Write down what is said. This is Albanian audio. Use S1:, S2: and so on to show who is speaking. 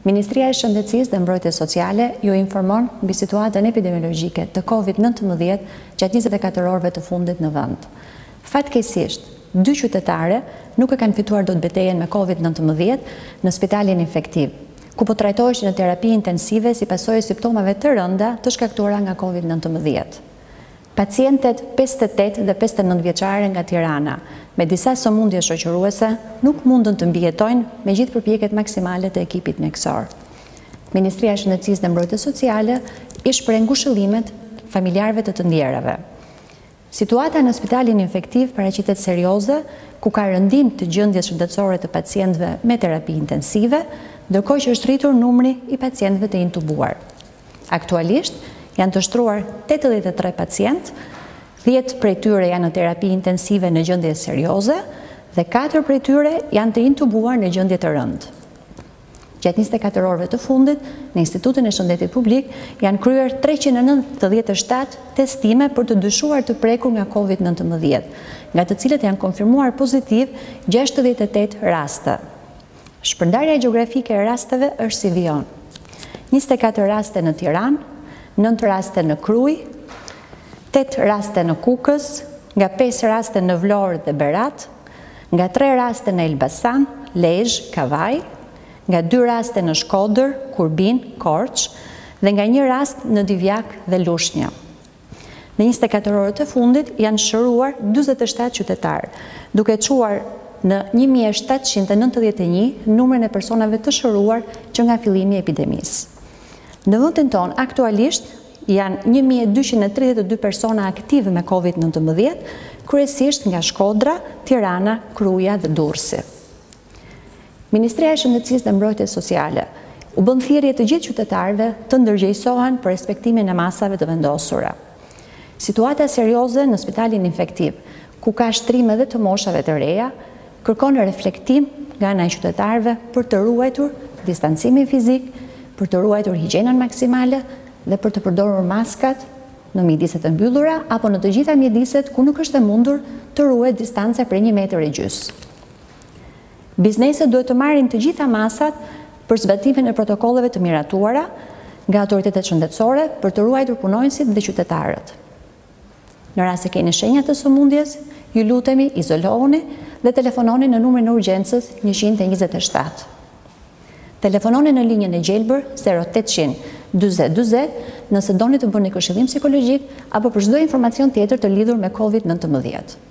S1: Ministria e Shëndetësisë dhe Mbrojtjes Sociale ju informon mbi situatën epidemiologjike të COVID-19 gjatë 24 orëve të fundit në vend. Fatkeqësisht, 2 qytetare nuk e kanë fituar dot betejën me COVID-19 në spitalin infektiv, ku po trajtoheshin në terapi intensive si pasojë e simptomave të rënda të shkaktuara nga COVID-19. Pacientet 58 dhe 59 vjeçare nga Tirana, me disa sëmundje shoqëruese, nuk mundën të mbijetojnë me gjithë përpjekjet maksimale të ekipit mjekësor. Ministria e Shëndetësisë dhe Mbrojtjes Sociale i shpreh ngushëllimet familjarëve të ndjerave. Situata në spitalin infektiv paraqitet serioze, ku ka rëndim të gjendjes shëndetësore të pacientëve me terapi intensive, ndërkohë që është rritur numri i pacientëve të intubuar. Aktualisht janë të shtruar 83 pacient, 10 prej tyre janë në terapi intensive në gjendje serioze dhe 4 prej tyre janë të intubuar në gjendje të rëndë. Gjatë 24 orëve të fundit, në Institutin e Shëndetit Publik janë kryer 397 testime për të dyshuar të prekur nga COVID-19, nga të cilët janë konfirmuar pozitiv 68 raste. Shpërndarja gjeografike e rasteve është si vijon: 24 raste në Tiranë, 9 raste në Krujë, 8 raste në Kukës, nga 5 raste në Vlorë dhe Berat, nga 3 raste në Elbasan, Lezhë, Kavaj, nga 2 raste në Shkodër, Kurbin, Korçë dhe nga 1 rast në Divjak dhe Lushnjë. Në 24 orët e fundit janë shëruar 47 qytetarë, duke çuar në 1791 numrin e personave të shëruar që nga fillimi i epidemisë. Në vendin tonë aktualisht janë 1232 persona aktive me COVID-19, kryesisht nga Shkodra, Tirana, Kruja dhe Durrësi. Ministria e Shëndetësisë dhe Mbrojtjes Sociale u bën thirrje të gjithë qytetarëve të ndërgjegjësohen për respektimin e masave të vendosura. Situata serioze në spitalin infektiv, ku ka shtrim edhe të moshave të reja, kërkon reflektim nga ana e qytetarëve për të ruajtur distancimin fizik, për të ruajtur higjienën maksimale dhe për të përdorur maskat në mjediset e mbyllura apo në të gjitha mjediset ku nuk është e mundur të ruhet distanca prej 1,5 metra. Bizneset duhet të marrin të gjitha masat për zbatimin e protokolleve të miratuara nga autoritetet shëndetësore për të ruajtur punonjësit dhe qytetarët. Në rast se keni shenja të sëmundjes, ju lutemi izolohuni dhe telefononi në numrin e urgjencës 127. Telefononi në linjën e gjelbër 0800 40 40 nëse doni të bëni këshillim psikologjik apo për çdo informacion tjetër të lidhur me COVID-19.